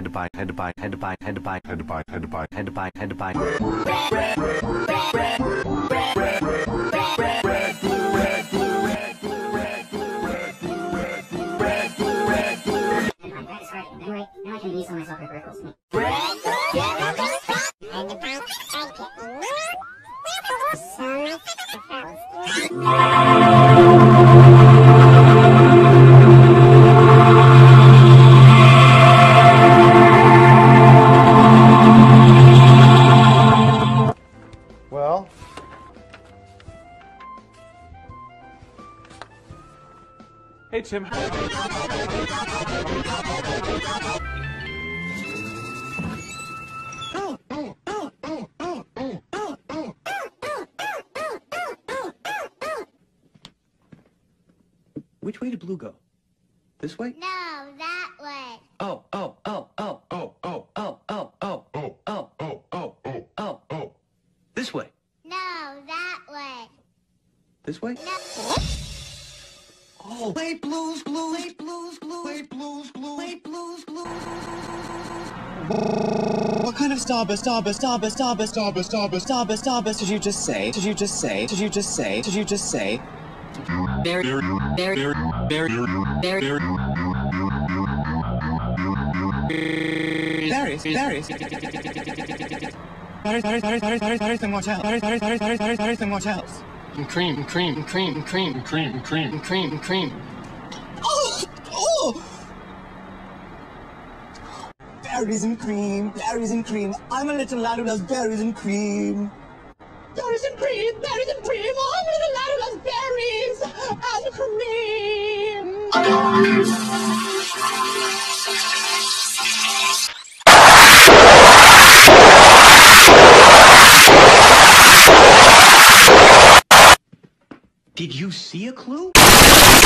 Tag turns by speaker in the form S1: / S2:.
S1: Well, hey Tim.
S2: Which way did Blue go? This way?
S3: No, that way.
S2: Oh. This way?
S3: No, that way.
S2: This way?
S3: No.
S2: Oh, wait, blues.
S4: What kind of starburst did you just say? Berries, then watch out. Berries, then watch out.
S5: Cream.
S4: Oh! Berries and cream. I'm a little lad who loves berries and cream. Berries and cream. I'm a little lad who loves berries and cream.
S2: Did you see a clue?